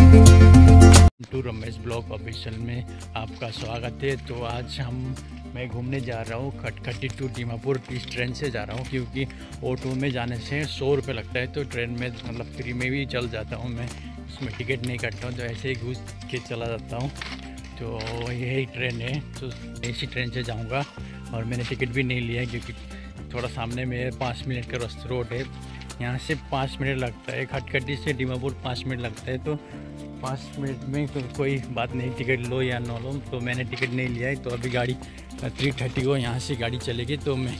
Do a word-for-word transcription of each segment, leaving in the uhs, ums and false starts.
To Ramesh blog official में आपका स्वागत है। तो आज हम मैं घूमने जा रहा हूँ खटखटी टू दीमापुर। इस ट्रेन से जा रहा हूँ क्योंकि ऑटो में जाने से सौ रुपये लगता है, तो ट्रेन में मतलब फ्री में भी चल जाता हूँ मैं, उसमें टिकट नहीं काटता हूँ, तो ऐसे ही घुस के चला जाता हूँ। तो यही ट्रेन है, तो इसी ट्रेन से जाऊँगा और मैंने टिकट भी नहीं लिया है क्योंकि थोड़ा सामने में पाँच मिनट का रास्ता रोड है, यहाँ से पाँच मिनट लगता है, खटखटी से दीमापुर पाँच मिनट लगता है। तो पाँच मिनट में तो कोई बात नहीं, टिकट लो या ना लो, तो मैंने टिकट नहीं लिया है। तो अभी गाड़ी थ्री थर्टी को यहाँ से गाड़ी चलेगी, तो मैं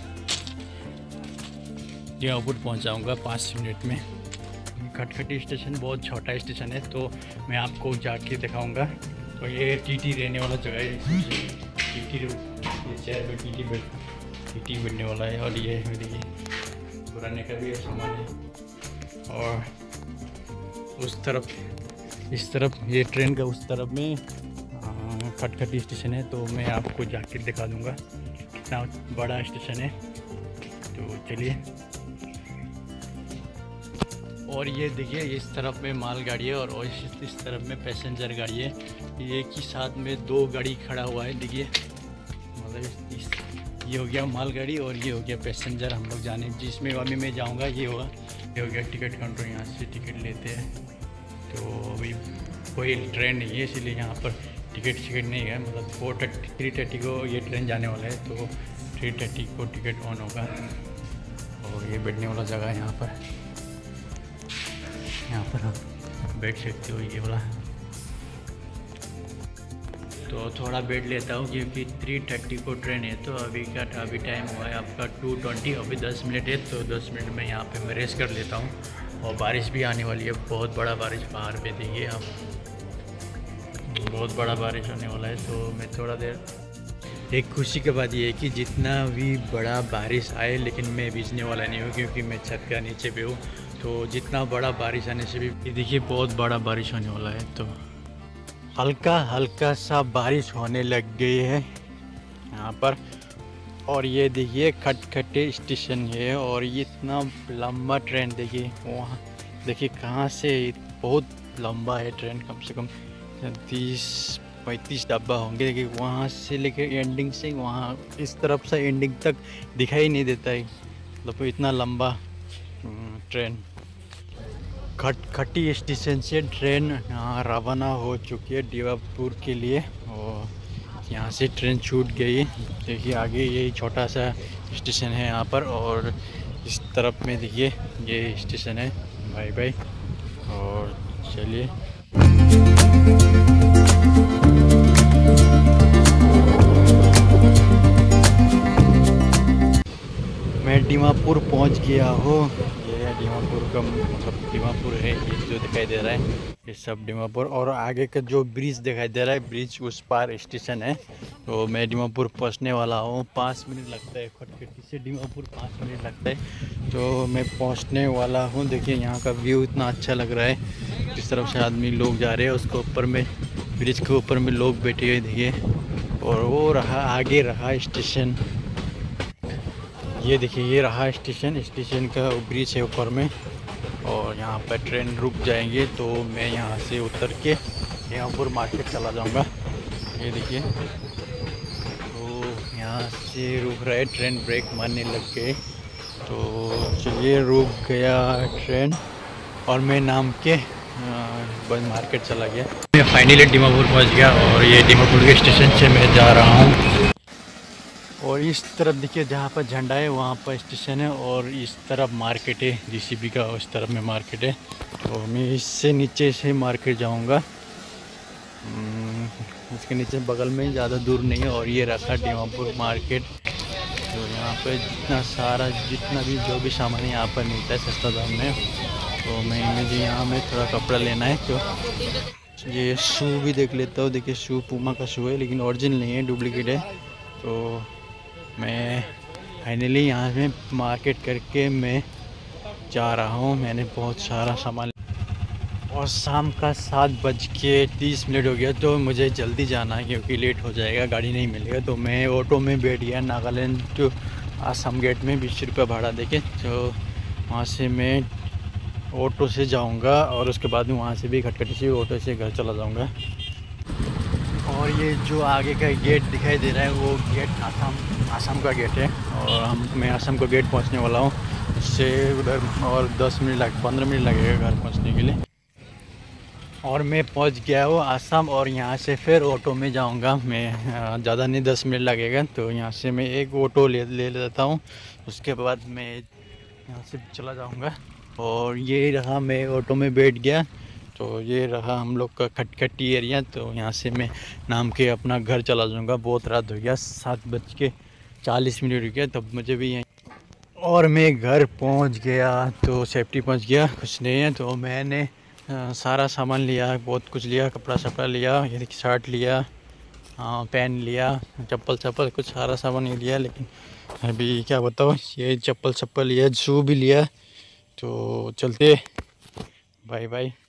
दीमापुर पहुँच जाऊँगा पाँच मिनट में। खटखटी स्टेशन बहुत छोटा स्टेशन है, तो मैं आपको जाके दिखाऊँगा। तो ये टीटी रहने वाला जगह है, टीटी ये चेयर पे टीटी बैठ टीटी बैठने वाला है। और ये देखिए पुराने का भी सामान है। और उस तरफ इस तरफ ये ट्रेन का उस तरफ में खटखटी स्टेशन है, तो मैं आपको जाके दिखा दूंगा कितना बड़ा स्टेशन है। तो चलिए, और ये देखिए इस तरफ में माल गाड़ी है और इस, इस तरफ में पैसेंजर गाड़ी है। एक ही साथ में दो गाड़ी खड़ा हुआ है, देखिए मतलब इस ये हो गया माल गाड़ी और ये हो गया पैसेंजर। हम लोग जाने जिसमें अभी मैं जाऊंगा ये होगा, ये हो गया टिकट काउंटर, यहाँ से टिकट लेते हैं। तो अभी कोई ट्रेन नहीं है, इसीलिए यहाँ पर टिकट टिकट नहीं है। मतलब फोर थर्टी थ्री थर्टी को ये ट्रेन जाने वाला है, तो थ्री थर्टी को टिकट ऑन होगा। और ये बैठने वाला जगह है, यहाँ पर यहाँ पर आप बैठ सकते हो, ये वाला। तो थोड़ा बैठ लेता हूँ क्योंकि थ्री थर्टी को ट्रेन है। तो अभी का अभी टाइम हुआ है आपका टू ट्वेंटी, अभी दस मिनट है, तो दस मिनट में यहाँ पे मैं रेस्ट कर लेता हूँ। और बारिश भी आने वाली है, बहुत बड़ा बारिश बाहर पे देखिए आप, बहुत बड़ा बारिश होने वाला है। तो मैं थोड़ा देर एक खुशी की बात ये है कि जितना भी बड़ा बारिश आए लेकिन मैं भीजने वाला नहीं हूँ क्योंकि मैं छत का नीचे पे हूँ। तो जितना बड़ा बारिश आने से भी देखिए बहुत बड़ा बारिश होने वाला है। तो हल्का हल्का सा बारिश होने लग गई है यहाँ पर। और ये देखिए खटखटी स्टेशन है और ये इतना लंबा ट्रेन देखिए, वहाँ देखिए कहाँ से बहुत लंबा है ट्रेन, कम से कम तीस पैंतीस डब्बा होंगे। देखिए वहाँ से लेके एंडिंग से वहाँ इस तरफ से एंडिंग तक दिखाई नहीं देता है, मतलब इतना लंबा ट्रेन। खटखटी स्टेशन से ट्रेन यहाँ रवाना हो चुकी है दीमापुर के लिए, और यहाँ से ट्रेन छूट गई। देखिए आगे यही छोटा सा स्टेशन है यहाँ पर, और इस तरफ में देखिए ये स्टेशन है। बाय बाय, और चलिए। मैं दीमापुर पहुँच गया हूँ। ये दीमापुर का मतलब दीमापुर है, ये जो दिखाई दे रहा है ये सब दीमापुर। और आगे का जो ब्रिज दिखाई दे रहा है, ब्रिज उस पार स्टेशन है। तो मैं दीमापुर पहुंचने वाला हूँ, पाँच मिनट लगता है खटखटी से दीमापुर, पाँच मिनट लगता है। तो मैं पहुंचने वाला हूँ। देखिए यहाँ का व्यू इतना अच्छा लग रहा है, जिस तरफ से आदमी लोग जा रहे हैं उसके ऊपर में, ब्रिज के ऊपर में लोग बैठे हुए देखिए। और वो रहा आगे रहा स्टेशन, ये देखिए ये रहा स्टेशन, स्टेशन का ब्रिज है ऊपर में। और यहाँ पर ट्रेन रुक जाएंगे, तो मैं यहाँ से उतर के दीमापुर मार्केट चला जाऊँगा। ये देखिए, तो यहाँ से रुक रहा है ट्रेन, ब्रेक मारने लग गए। तो चलिए रुक गया ट्रेन और मैं नाम के बंद मार्केट चला गया। मैं फाइनली दीमापुर पहुँच गया और ये दीमापुर के स्टेशन से मैं जा रहा हूँ। और इस तरफ देखिए जहाँ पर झंडा है वहाँ पर स्टेशन है, और इस तरफ मार्केट है जीसीबी का, उस तरफ में मार्केट है। तो मैं इससे नीचे से मार्केट जाऊँगा, इसके नीचे बगल में, ज़्यादा दूर नहीं है। और ये रखा दीमापुर मार्केट। तो यहाँ पर जितना सारा जितना भी जो भी सामान है यहाँ पर मिलता है सस्ता दाम में। तो मैं मुझे यहाँ में थोड़ा कपड़ा लेना है, तो ये शू भी देख लेता हूँ। देखिए शू पूमा का शू है, लेकिन ओरिजिनल नहीं है, डुप्लीकेट है। तो मैं फाइनली यहाँ में मार्केट करके मैं जा रहा हूँ। मैंने बहुत सारा सामान, और शाम का सात बज के तीस मिनट हो गया, तो मुझे जल्दी जाना है क्योंकि लेट हो जाएगा, गाड़ी नहीं मिलेगा। तो मैं ऑटो में बैठ गया नागालैंड टू आसाम गेट में, बीस रुपये भाड़ा देके। तो वहाँ से मैं ऑटो से जाऊंगा और उसके बाद में वहाँ से भी खटखटी से ऑटो से घर चला जाऊंगा। और ये जो आगे का गेट दिखाई दे रहा है वो गेट आसाम आसाम का गेट है और हम मैं आसाम का गेट पहुँचने वाला हूँ। इससे उधर और दस मिनट लग पंद्रह मिनट लगेगा घर पहुँचने के लिए। और मैं पहुँच गया हूँ आसाम और यहाँ से फिर ऑटो में जाऊँगा मैं। ज़्यादा नहीं दस मिनट लगेगा, तो यहाँ से मैं एक ऑटो ले ले लेता हूँ। उसके बाद मैं यहाँ से चला जाऊँगा। और ये रहा, मैं ऑटो में बैठ गया, तो ये रहा हम लोग का खटखटी एरिया। तो यहाँ से मैं नाम के अपना घर चला जाऊँगा। बहुत रात हो गया, सात बज के चालीस मिनट हो गया तब मुझे भी यहीं। और मैं घर पहुँच गया, तो सेफ्टी पहुँच गया, कुछ नहीं है। तो मैंने आ, सारा सामान लिया, बहुत कुछ लिया, कपड़ा शपड़ा लिया, ये शर्ट लिया, हाँ पेन लिया, चप्पल चप्पल कुछ सारा सामान ही लिया। लेकिन अभी क्या बताओ, ये चप्पल चप्पल लिया, शू भी लिया। तो चलते, बाय बाय।